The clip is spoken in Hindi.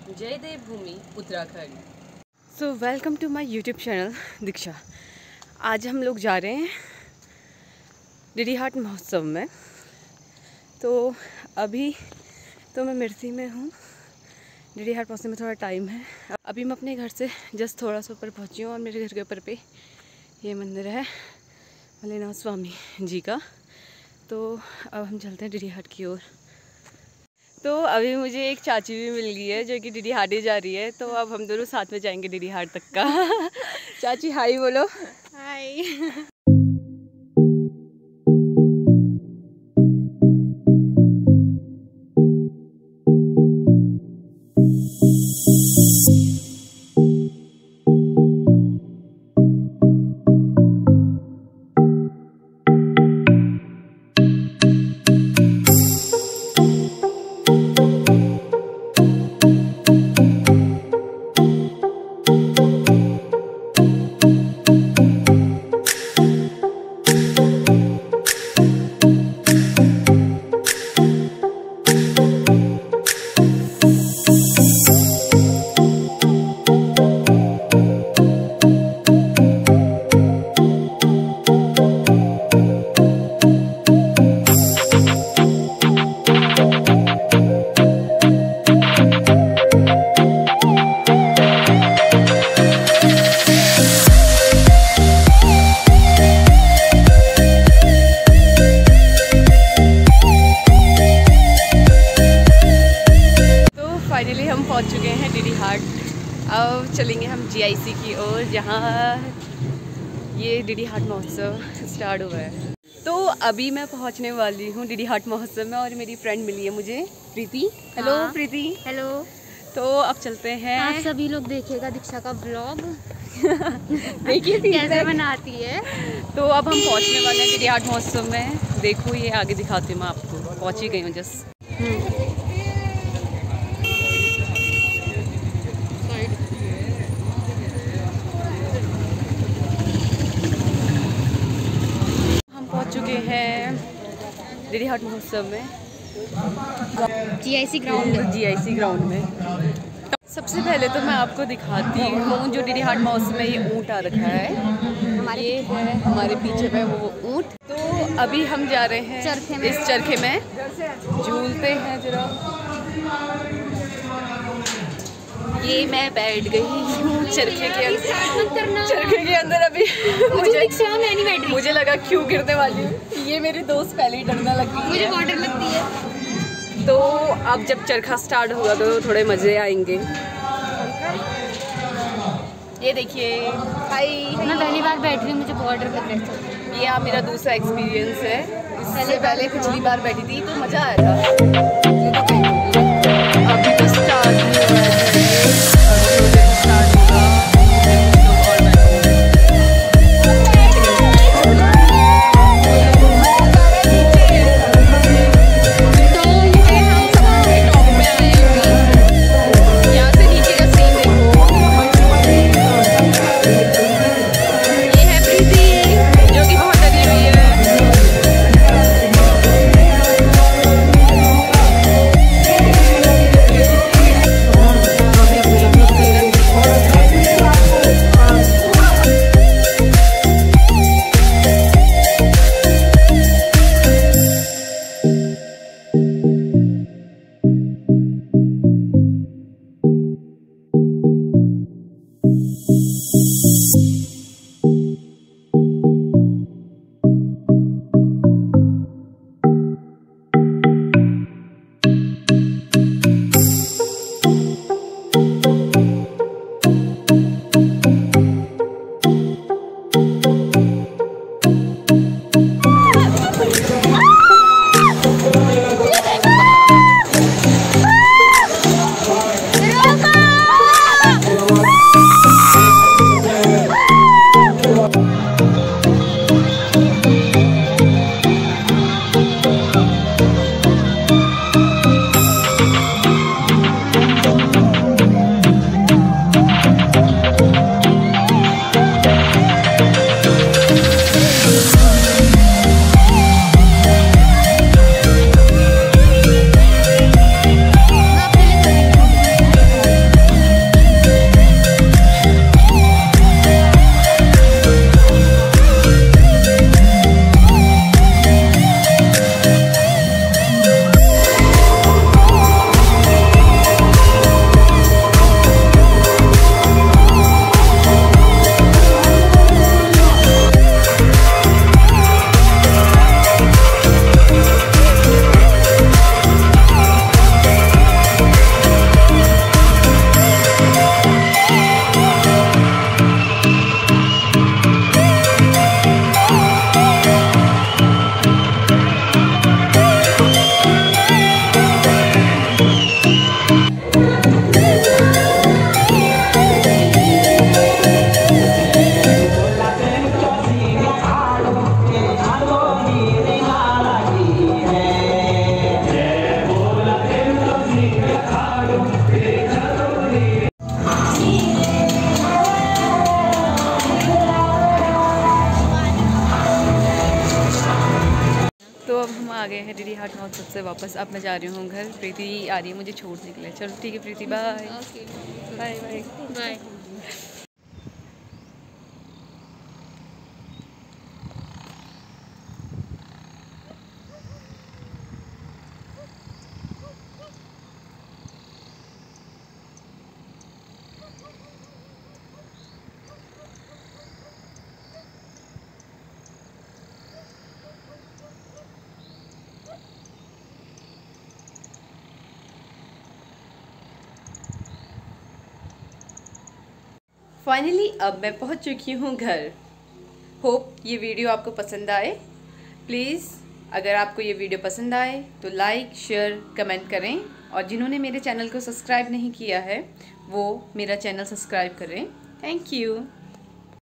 जय Dev Bhoomi Uttarakhand. So welcome to my YouTube channel Diksha. आज हम लोग जा रहे हैं डीडी हाट महोत्सव में। तो अभी तो मैं मिर्सी में हूँ। डीडी हाट पहुँचने में थोड़ा टाइम है। अभी मैं अपने घर से जस्ट थोड़ा सा ऊपर पहुँची हूँ और मेरे घर के ऊपर पे ये मंदिर है मल्लिनाथ स्वामी जी का। तो अब हम चलते हैं डीडी हाट की ओर। तो अभी मुझे एक चाची भी मिल गई है जो कि डीडी हाट ही जा रही है। तो अब हम दोनों साथ में जाएंगे डीडी हाट तक का। चाची हाय बोलो। हाय। फाइनली हम पहुंच चुके हैं डीडी हाट। अब चलेंगे हम जीआईसी की ओर जहां ये डीडी हाट महोत्सव स्टार्ट हुआ है। तो अभी मैं पहुंचने वाली हूं डीडी हाट महोत्सव में और मेरी फ्रेंड मिली है मुझे, प्रीति। हेलो प्रीति। हेलो। तो अब चलते हैं। आप सभी लोग देखिएगा दीक्षा का ब्लॉग। देखिए कैसे बनाती है। तो अब हम पहुंचने वाले हैं डीडी हाट महोत्सव में। देखो ये आगे दिखाती हूँ मैं आपको। पहुंच ही गई हूँ जस्ट। चुके हैं डीडी हाट महोत्सव में जीआईसी ग्राउंड में। सबसे पहले तो मैं आपको दिखाती हूँ जो डीडी हाट महोत्सव में ये ऊँट आ रखा है। ये है हमारे पीछे पे वो ऊँट। तो अभी हम जा रहे हैं इस चरखे में झूलते हैं जरा। ये मैं बैठ गई हूँ चरखे के अंदर। चरखे के अंदर अभी मुझे लगा क्यों गिरने वाली हूँ। ये मेरी दोस्त पहले ही डरना लग गई। मुझे वाटर लगती है। तो अब जब चरखा स्टार्ट होगा तो थोड़े मज़े आएंगे। ये देखिए हाय। मैं पहली बार बैठ रही हूँ, मुझे बहुत डर लग रहा है। ये मेरा दूसरा एक्सपीरियंस है। इससे पहले पिछली बार बैठी थी तो मज़ा आया था। अभी तो स्टार्ट नहीं हुआ है। आ गए हैं डीडी हाट महोत्सव से वापस। अब मैं जा रही हूँ घर, प्रीति आ रही है मुझे छोड़ने के लिए। चलो ठीक है Preeti, bye bye bye bye. Finally अब मैं पहुंच चुकी हूं घर। होप ये वीडियो आपको पसंद आए। प्लीज़ अगर आपको ये वीडियो पसंद आए तो लाइक शेयर कमेंट करें, और जिन्होंने मेरे चैनल को सब्सक्राइब नहीं किया है वो मेरा चैनल सब्सक्राइब करें। Thank you.